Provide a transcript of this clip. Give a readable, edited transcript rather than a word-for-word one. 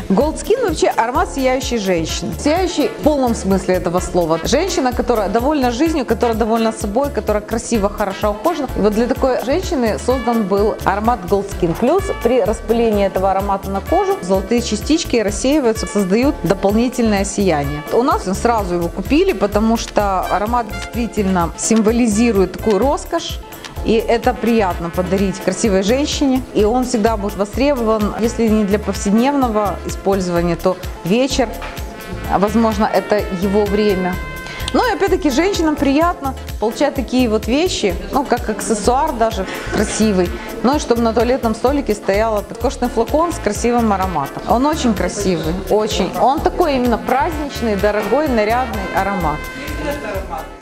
Gold Skin вообще аромат сияющей женщины. Сияющей в полном смысле этого слова. Женщина, которая довольна жизнью, которая довольна собой, которая красиво, хорошо ухожена. И вот для такой женщины создан был аромат Gold Skin. Плюс при распылении этого аромата на кожу золотые частички рассеиваются, создают дополнительное сияние. У нас сразу его купили, потому что аромат действительно символизирует такую роскошь. И это приятно подарить красивой женщине. И он всегда будет востребован, если не для повседневного использования, то вечер. Возможно, это его время. Но и опять-таки женщинам приятно получать такие вот вещи, ну как аксессуар даже красивый. Ну и чтобы на туалетном столике стоял роскошный флакон с красивым ароматом. Он очень красивый, очень. Он такой именно праздничный, дорогой, нарядный аромат.